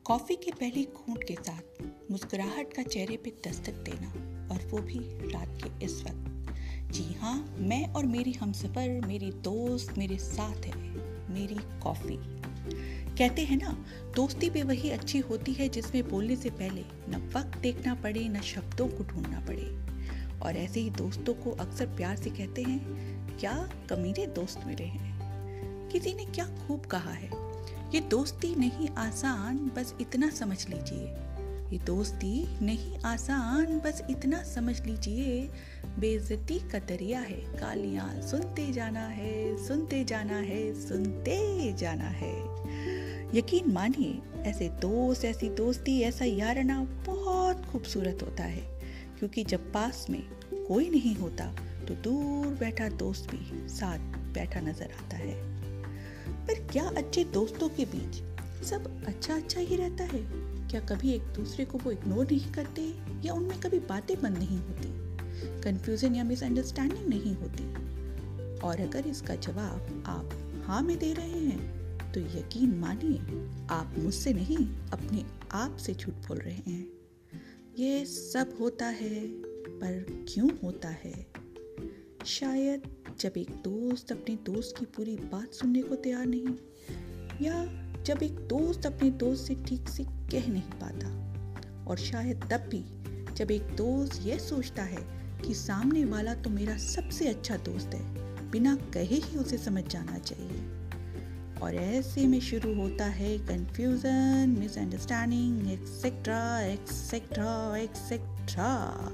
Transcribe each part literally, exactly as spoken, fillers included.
Coffee की पहली घूंट के साथ मुस्कुराहट का चेहरे पे दस्तक देना, और वो भी रात के इस वक्त। जी हाँ, मैं और मेरी हमसफर, मेरी दोस्त मेरे साथ है, मेरी कॉफ़ी। कहते हैं ना, दोस्ती भी वही अच्छी होती है जिसमें बोलने से पहले न वक्त देखना पड़े, न शब्दों को ढूंढना पड़े। और ऐसे ही दोस्तों को अक्सर प्यार से कहते हैं, क्या कमीने दोस्त मिले हैं। किसी ने क्या खूब कहा है, ये दोस्ती नहीं आसान, बस इतना समझ लीजिए। ये दोस्ती नहीं आसान, बस इतना समझ लीजिए। बेइज्जती का दरिया है, गालियां सुनते जाना है, सुनते जाना है, सुनते जाना है। यकीन मानिए, ऐसे दोस्त, ऐसी दोस्ती, ऐसा याराना बहुत खूबसूरत होता है, क्योंकि जब पास में कोई नहीं होता तो दूर बैठा दोस्त भी साथ बैठा नजर आता है। पर क्या अच्छे दोस्तों के बीच सब अच्छा अच्छा ही रहता है? क्या कभी एक दूसरे को वो इग्नोर नहीं करते, या उनमें कभी बातें बंद नहीं होती, कंफ्यूजन या मिसअंडरस्टैंडिंग नहीं होती? और अगर इसका जवाब आप हाँ में दे रहे हैं, तो यकीन मानिए, आप मुझसे नहीं, अपने आप से झूठ बोल रहे हैं। ये सब होता है, पर क्यों होता है? शायद जब एक दोस्त अपने दोस्त की पूरी बात सुनने को तैयार नहीं, या जब एक दोस्त अपने दोस्त से ठीक से कह नहीं पाता, और शायद तब भी जब एक दोस्त ये सोचता है कि सामने वाला तो मेरा सबसे अच्छा दोस्त है, बिना कहे ही उसे समझ जाना चाहिए। और ऐसे में शुरू होता है confusion, misunderstanding, etcetera etcetera etcetera.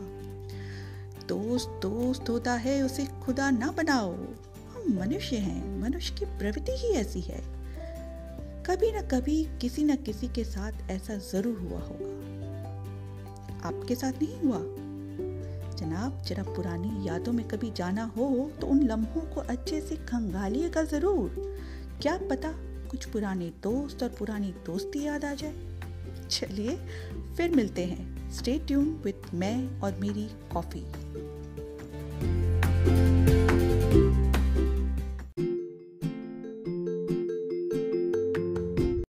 दोस्त दोस्त होता है, उसे खुदा ना बनाओ। हम मनुष्य हैं, मनुष्य की प्रवृत्ति ही ऐसी है। कभी न कभी किसी न किसी के साथ ऐसा जरूर हुआ होगा। आपके साथ नहीं हुआ? जनाब, जरा पुरानी यादों में कभी जाना हो तो उन लम्हों को अच्छे से खंगालिएगा जरूर। क्या पता कुछ पुराने दोस्त और पुरानी दोस्ती याद आ जाए। चलिए फिर मिलते हैं। स्टे ट्यून विथ मैं और मेरी कॉफी।